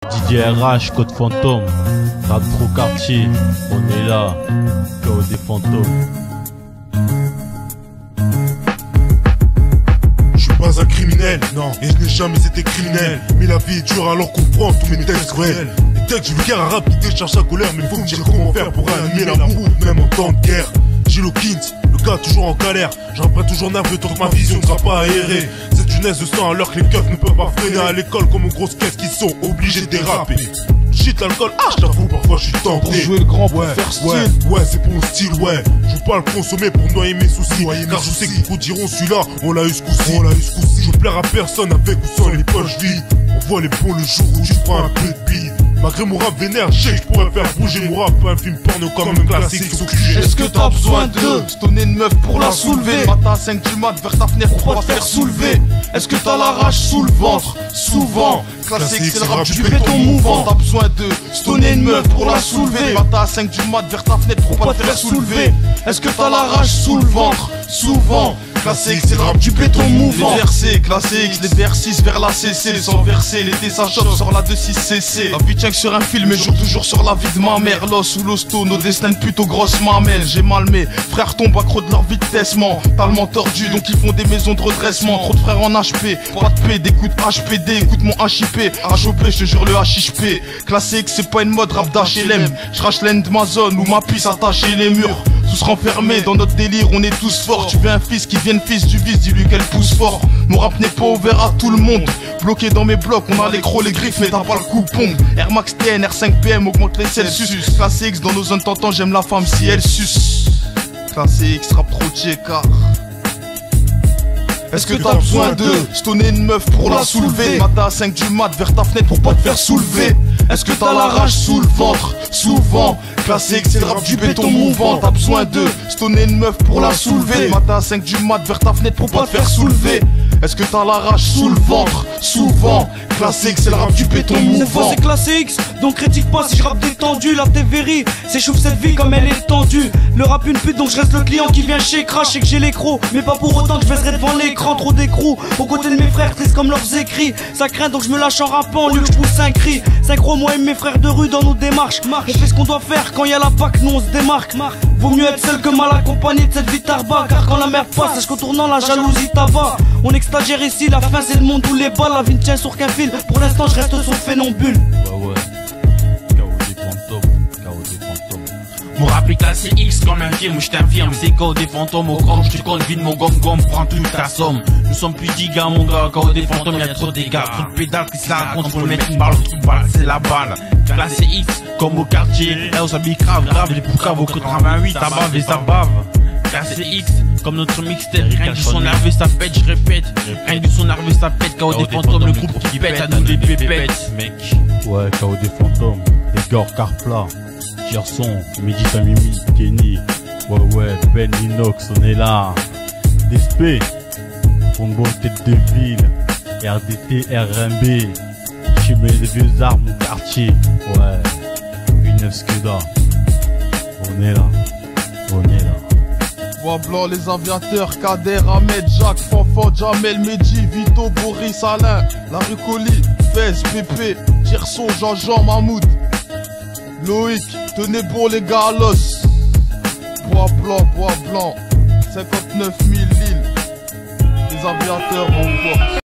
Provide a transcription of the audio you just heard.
Didier RH, Code Fantôme, Rap Pro Quartier, on est là, KO des fantômes. Je suis pas un criminel, non, et je n'ai jamais été criminel. Mais la vie est dure alors qu'on prend tous mes textes cruels. Les textes vulgaires arabes qui déchargent sa colère, mais faut me dire comment faire pour animer l'amour, même en temps de guerre. Gilles Hawkins, le gars toujours en galère. J'apprends toujours nerveux tant que ma vision ne sera pas aérée. Cette jeunesse de sang alors que les keufs ne peuvent pas freiner à l'école comme aux grosses caisses qui sont obligés de déraper. Shit, l'alcool, je t'avoue, parfois je suis tenté. Pour jouer le grand, pour faire style. Ouais, c'est pour mon style, ouais. Je veux pas le consommer pour noyer mes soucis. Car je sais que beaucoup diront celui-là, on l'a eu ce coup-ci. Je veux plaire à personne avec ou sans les poches vides. On voit les bons le jour où tu prends un peu de bille. Malgré mon rap vénère, je sais que je pourrais faire bouger mon rap. Un film porno comme un classique sous QG. Est-ce que t'as besoin de stonner une meuf pour la soulever? Matin à 5 du mat vers ta fenêtre pour pas te faire soulever. Est-ce que t'as la rage sous le ventre? Souvent. Classique, c'est le rap du béton mouvant. T'as besoin de stonner une meuf pour la soulever. Matin à 5 du mat vers ta fenêtre pour pas te faire soulever. Est-ce que t'as la rage sous le ventre? Souvent. Classique, c'est le rap du béton mouvant. Les versets, classique, les vers 6 vers la CC. Sans verser, l'été ça choque sur la 2-6 CC. La vie tient que sur un film et joue toujours sur la vie de ma mère. L'os ou l'hosto, nos destins plutôt grosses mamelles. J'ai mal mes frères tombent accro de leur vitesse mentalement tordus, donc ils font des maisons de redressement. Trop de frères en HP, pas de paix, d'écoute HPD, écoute mon HIP, HOP, je te jure le HHP. Classique, c'est pas une mode rap d'HLM. J'rache l'aine de ma zone où ma pisse attachée les murs. Tous renfermés dans notre délire, on est tous forts. Tu veux un fils qui devienne fils du vice, dis-lui qu'elle pousse fort. Mon rap n'est pas ouvert à tout le monde. Bloqué dans mes blocs, on a les crocs, les griffes, mais t'as pas le coupon. Air Max TN, R5 PM, augmente les Celsius. Classe X, dans nos zones t'entends, j'aime la femme si elle suce. Classe X, rap trop car. Est-ce que t'as besoin de stonner une meuf pour la soulever? Matin à 5 du mat vers ta fenêtre pour pas te faire soulever. Est-ce que t'as la rage sous le ventre? Souvent. Classique, c'est le rap du béton mouvant. T'as besoin de stonner une meuf pour la soulever. Matin à 5 du mat vers ta fenêtre pour pas te faire soulever. Est-ce que t'as la rage sous le ventre? Souvent. Classique, c'est le rap du béton mouvant. Cette fois c'est classique, donc critique pas si je rappe détendu. La TVRI, s'échauffe cette vie comme elle est tendue. Le rap une pute donc je reste le client qui vient chez Crash et que j'ai l'écro. Mais pas pour autant que je baisserai devant l'écran. Trop d'écrous, aux côtés de mes frères tristes comme leurs écrits. Ça craint donc je me lâche en rappant au lieu que je pousse un cri. Synchro moi et mes frères de rue dans nos démarches. On fait ce qu'on doit faire quand y a la PAC, nous on se démarque. Vaut mieux être seul que mal accompagné de cette vie tarba. Car quand la merde passe, sache qu'en tournant la jalousie tabac. On extagère ici, la fin c'est le monde où les balles. La vie ne tient sur qu'un fil, pour l'instant je reste sur phénombule. Ouais, KO des fantômes, KO des fantômes. Mon rap est classé X comme un film, je t'infirme, c'est KO des fantômes au chrome, je te compte vide mon gomme, prends toute ta somme. Nous sommes plus 10 gars mon gars, KO des fantômes, y'a trop de dégâts, trop de pédales qui se la racontent pour le mec qui parle, qui parle, c'est la balle. Classé X comme au quartier, là on s'habille grave, les poucaves au 88, ça bave et ça bave. Classé X comme notre mixtape, rien du son nerveux ça pète, je répète, rien du son nerveux ça pète, KO des fantômes, le groupe qui pète, à nous les pépettes, mec. Ouais, KO des fantômes, Edgar Carpla, Gerson, Midi Tamimi, Kenny. Ouais, Ben Inox, on est là. DSP, Fond de bonne tête de ville, RDT, RMB. J'y mets des vieux arbres, mon quartier. Ouais, 89 Skuda. On est là, on est là. Bois blanc, les aviateurs, Kader, Ahmed, Jacques, Fanfan, Jamel, Medji, Vito, Boris, Alain, La Rucoli, Fez, Pépé, Gerson, Jean-Jean, Mahmoud, Loïc, tenez bon les gars à l'os. Bois blanc, 59 000 Lille, les aviateurs, on voit.